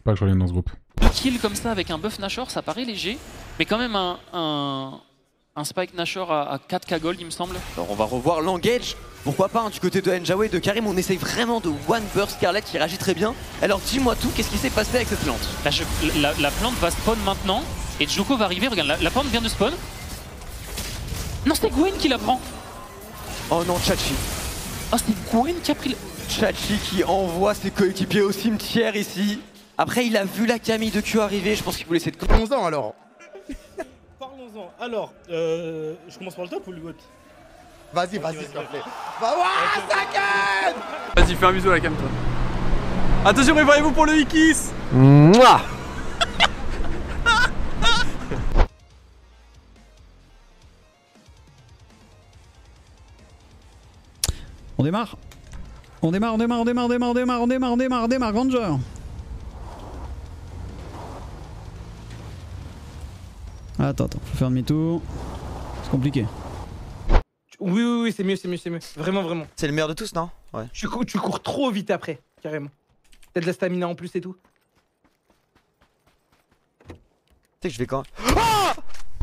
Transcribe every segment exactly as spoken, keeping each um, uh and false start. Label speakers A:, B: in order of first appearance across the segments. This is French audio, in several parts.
A: Pas que je revienne dans ce groupe.
B: Deux kills comme ça avec un buff Nashor, ça paraît léger, mais quand même un, un, un Spike Nashor à, à quatre K gold, il me semble.
C: Alors on va revoir l'engage, pourquoi pas hein, du côté de Njawé et de Karim, on essaye vraiment de one burst Scarlet qui réagit très bien. Alors dis-moi tout, qu'est-ce qui s'est passé avec cette plante?
B: Là, je, la, la plante va spawn maintenant, et Djoko va arriver, regarde, la, la plante vient de spawn. Non, c'est Gwen qui la prend.
C: Oh non, Chachi.
B: Oh, c'est Gwen qui a pris le...
C: Chachi qui envoie ses coéquipiers au cimetière ici. Après il a vu la Camille de Q arriver, je pense qu'il voulait essayer de...
D: Parlons-en alors. Parlons-en. Alors, euh, je commence par le top ou le bot? Vas-y, vas-y, s'il te plaît. Va voir, Saken.
E: Vas-y, fais un bisou à la cam, toi. Attention, préparez-vous pour le Ikis.
F: Mouah.
G: On démarre. On démarre, on démarre, on démarre, on démarre, on démarre, on démarre, on démarre, on démarre, Ranger. Attends, attends, faut faire demi-tour. C'est compliqué.
D: Oui, oui, oui, c'est mieux, c'est mieux, c'est mieux. Vraiment, vraiment.
C: C'est le meilleur de tous, non? Ouais.
D: Tu, cou tu cours trop vite après, carrément. T'as de la stamina en plus et tout.
C: Tu sais que je vais quand même... Ah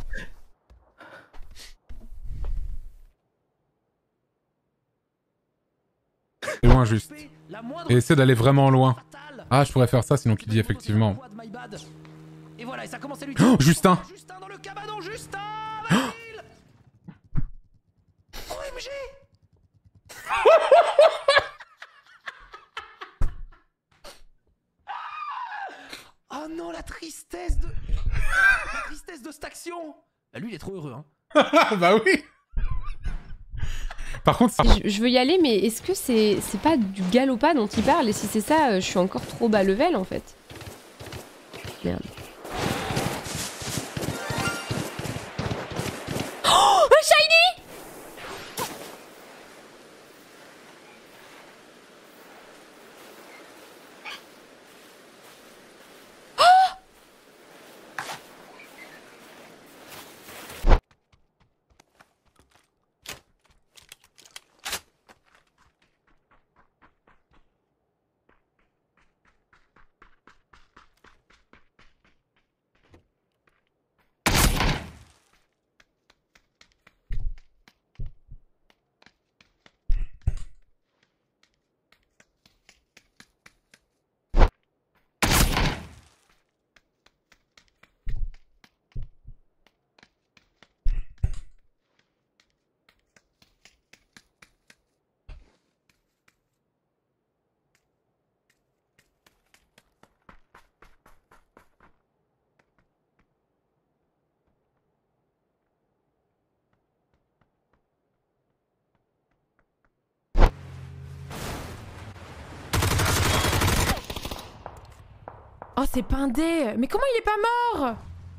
A: C'est loin juste. Et essaie d'aller vraiment loin. Ah, je pourrais faire ça sinon qu'il dit effectivement.
F: Et voilà, et ça commence à lui...
A: Oh, Justin.
F: Justin dans le cabanon, Justin. O M G. Oh non, la tristesse de... La tristesse de cette action. Bah lui, il est trop heureux, hein.
A: Bah oui. Par contre, ça...
H: je, je veux y aller, mais est-ce que c'est c'est pas du galopade dont il parle? Et si c'est ça, je suis encore trop bas level en fait. Merde. Oh, un shiny! Oh, c'est pas un dé! Mais comment il est pas mort?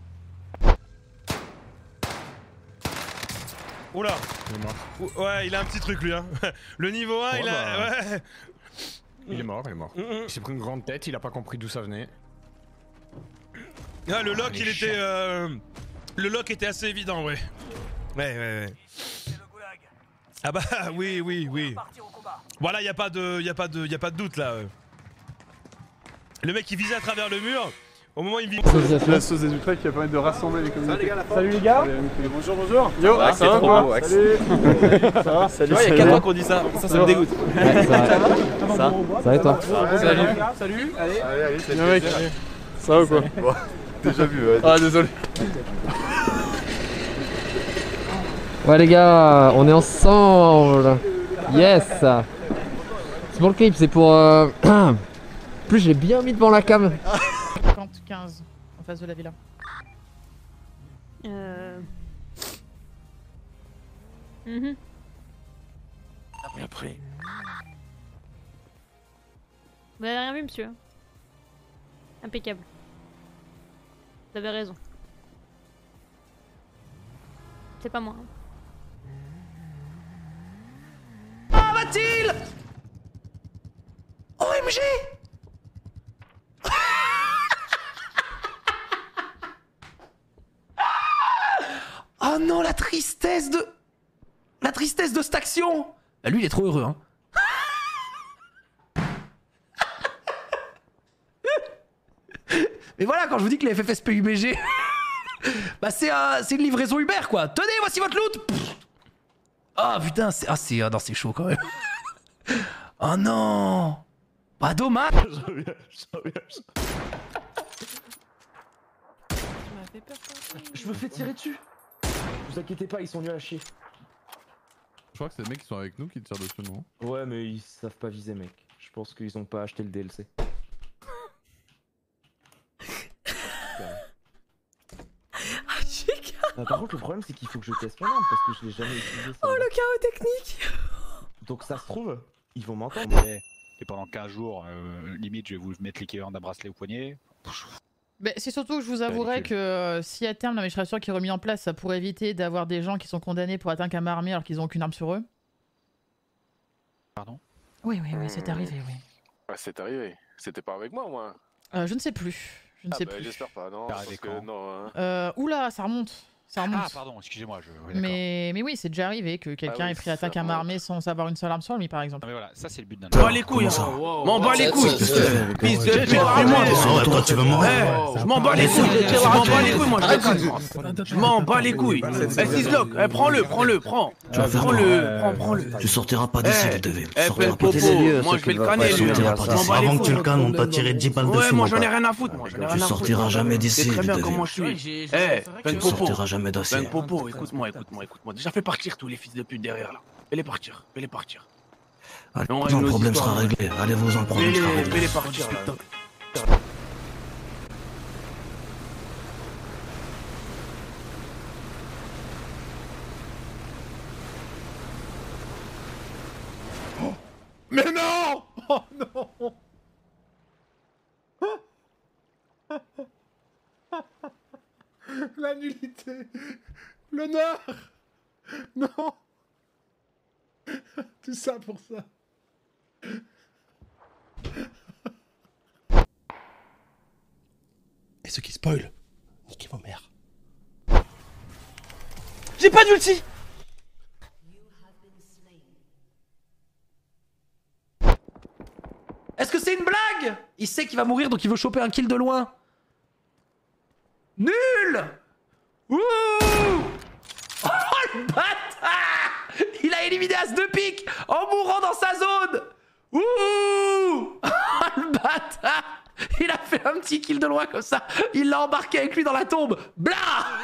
I: Oula! Il est mort. Ouais, il a un petit truc lui, hein. Le niveau un, oh, il a. Bah... Ouais.
J: Il est mort, il est mort. Mm -hmm. Il s'est pris une grande tête, il a pas compris d'où ça venait.
I: Ah, le lock, il, il était. Euh... Le lock était assez évident, ouais. Ouais, ouais, ouais. Ah bah, oui, oui, oui. Voilà, y a pas de. Y a pas de. Y a pas de doute là. Le mec il visait à travers le mur, au moment où il vit...
E: C'est la sauce des ultras qui va permettre de rassembler les communautés.
D: Salut les gars.
E: Bonjour, bonjour. Yo,
D: ah,
E: ça va quoi? Salut.
D: Ça va?
E: Salut.
C: Il y a qu'à toi qu'on dit ça, ça, ça me dégoûte.
F: Ouais, ça va.
C: Ça va?
F: Ça, ça va et toi?
E: Salut.
D: Salut.
E: Allez, allez, allez, salut. Mec. Ça va ou quoi? Bon, déjà vu, ouais. Ah, désolé.
F: Ouais les gars, on est ensemble. Yes. C'est pour le clip, c'est pour... Euh... plus je l'ai bien mis devant la cam.
K: cinquante quinze en face de la villa.
H: Euh... Mmh.
C: Mais après...
H: Vous avez rien vu, monsieur? Impeccable. Vous avez raison. C'est pas moi.
F: Ah va-t-il? O M G. Oh non, la tristesse de... La tristesse de cette action. Bah lui, il est trop heureux, hein.
L: Et voilà, quand je vous dis que les F F S P U B G, bah c'est euh, une livraison Uber quoi. Tenez, voici votre loot. Ah oh, putain, c'est ah, c'est ah, non, c'est chaud quand même. Oh non. Pas dommage.
E: Je me fais tirer dessus. Vous inquiétez pas, ils sont nuls à chier.
J: Je crois que c'est les mecs qui sont avec nous qui tirent dessus, non?
E: Ouais, mais ils savent pas viser, mec. Je pense qu'ils ont pas acheté le D L C. Ah, par contre, le problème, c'est qu'il faut que je teste mon arme parce que je l'ai jamais utilisé.
H: Oh, le chaos technique.
E: Donc ça se trouve, ils vont m'entendre.
M: Et pendant quinze jours, euh, limite, je vais vous mettre l'équivalent d'un bracelet au poignet.
K: Mais c'est surtout que je vous avouerai que euh, si à terme l'administration qui est remis en place, ça pourrait éviter d'avoir des gens qui sont condamnés pour atteinte à main armée alors qu'ils n'ont aucune arme sur eux.
M: Pardon?
K: Oui, oui, oui, c'est arrivé, oui.
N: Ah, c'est arrivé. C'était pas avec moi, moi.
K: Euh, je ne sais plus. Je ne
N: ah
K: sais
N: bah,
K: plus.
N: J'espère pas, non. Parce que, non hein.
K: euh, oula, ça remonte. Ça remonte.
M: Ah, pardon, excusez-moi. Je... Oui,
K: mais, mais oui, c'est déjà arrivé que quelqu'un
N: ah oui,
K: ait pris attaque à main armée sans avoir une seule arme sur lui, par exemple.
M: Non, mais voilà, ça c'est le but d'un.
O: M'en bats les couilles, m'en bats les couilles. Fils de pute, toi tu veux mourir. Je m'en bats les couilles, je m'en bats les couilles, moi je m'en bats les couilles. Eh, Sislock, prends-le, prends-le, prends. Prends-le, prends, prends-le.
P: Tu sortiras pas d'ici, le devil.
O: Eh, plein popo, moi je vais le canner, lui.
P: Avant que tu le cannes, on t'a tiré dix balles dessus.
O: Ouais, moi j'en ai rien à foutre, moi.
P: Tu sortiras jamais d'ici,
O: très bien
P: le
O: comment je suis. Eh, plein popo.
P: Tu sortiras jamais d'acier.
O: Ben Popo, écoute-moi, écoute-moi, écoute-moi. Déjà fais partir tous les fils de pute derrière là. Fais-les partir, fais-les partir.
P: Allez, le problème sera réglé. Allez-vous en problème sera réglé.
O: Fais-les partir là.
D: Oh. Mais non. Oh non. La nullité. L'honneur. Non. Tout ça pour ça. Et ceux qui spoilent, niquez vos mères.
O: J'ai pas d'ulti.
L: Est-ce que c'est une blague? Il sait qu'il va mourir donc il veut choper un kill de loin. Nul. Ouh. Oh le bâtard. Il a éliminé As de pique en mourant dans sa zone. Ouh. Oh le bâtard. Il a fait un petit kill de loin comme ça. Il l'a embarqué avec lui dans la tombe. Blah.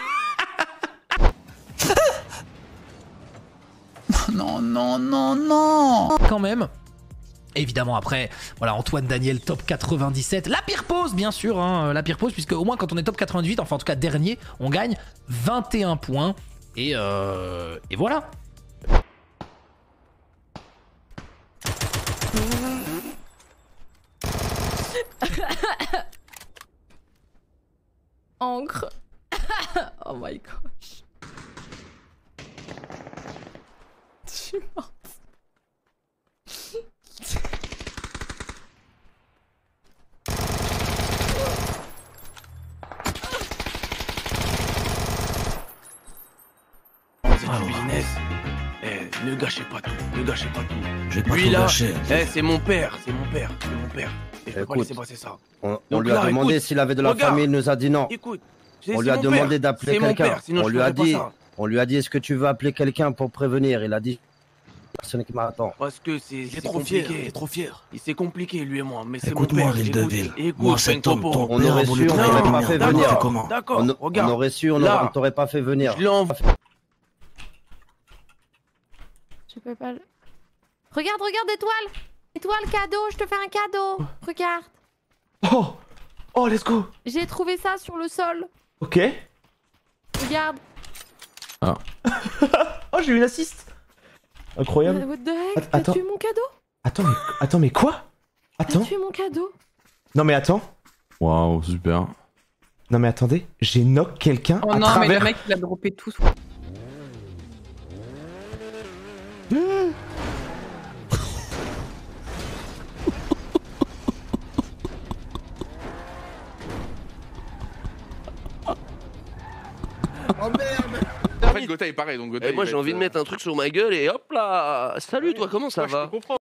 L: Non, non, non, non. Quand même. Évidemment après, voilà, Antoine Daniel top quatre-vingt-dix-sept. La pire pause bien sûr, hein, la pire pause, puisque au moins quand on est top quatre-vingt-dix-huit, enfin en tout cas dernier, on gagne vingt et un points. Et, euh, et voilà.
H: Encre. Oh my gosh. Je suis morte.
O: C'est du business. Eh, ne gâchez pas tout, ne gâchez pas tout.
P: J'ai pas
O: Lui
P: tout
O: là,
P: gâché.
O: eh, c'est mon père, c'est mon père, c'est mon père. Et je peux pas
Q: Écoute,
O: laisser passer ça.
Q: On, on
O: Donc
Q: lui a
O: là,
Q: demandé
O: écoute,
Q: s'il avait de la
O: regarde,
Q: famille, il nous a dit non.
O: Écoute,
Q: on lui a demandé d'appeler quelqu'un. On lui a dit,
O: ça.
Q: on lui a dit, est-ce que tu veux appeler quelqu'un pour prévenir? Il a dit, personne qui m'attend.
O: Parce que c'est
Q: Il est
O: c'est
Q: trop fier,
O: compliqué.
Q: il est trop fier.
O: C'est compliqué lui et moi, mais c'est mon
P: Écoute-moi,
O: père.
P: Ville de Ville.
O: Écoute,
P: Moi, cet homme,
O: Popo.
P: ton
Q: On
P: père a
Q: aurait
P: voulu
Q: su, on
P: te
Q: t'aurait pas
P: prévenir.
Q: fait
P: D'accord,
Q: venir.
P: comment?
O: D'accord,
Q: On, on
O: regarde.
Q: aurait su, on
O: Là,
Q: aurait- on t'aurait pas fait venir.
O: Je l'ai envoyé.
H: Je peux pas le... Regarde, regarde, étoile. Étoile, cadeau, je te fais un cadeau. Regarde.
E: Oh. Oh, let's go.
H: J'ai trouvé ça sur le sol.
E: Ok.
H: Regarde.
E: Ah. Oh, j'ai eu une assist. Incroyable.
H: What the heck?
E: Att-
H: T'as
E: attends.
H: tué mon cadeau?
E: Attends, mais, attends, mais quoi?
H: T'as
E: Attends.
H: tué mon cadeau?
E: Non, mais attends.
J: Waouh, super.
E: Non, mais attendez. J'ai knock quelqu'un
R: Oh
E: à
R: non,
E: travers.
R: mais le mec il a droppé tout.
C: Oh merde.
N: En fait, Gotha est pareil, donc Gotha.
C: Et moi
N: il
C: j'ai
N: va
C: envie
N: être,
C: de mettre un truc sur ma gueule et hop là. Salut toi, comment ça va?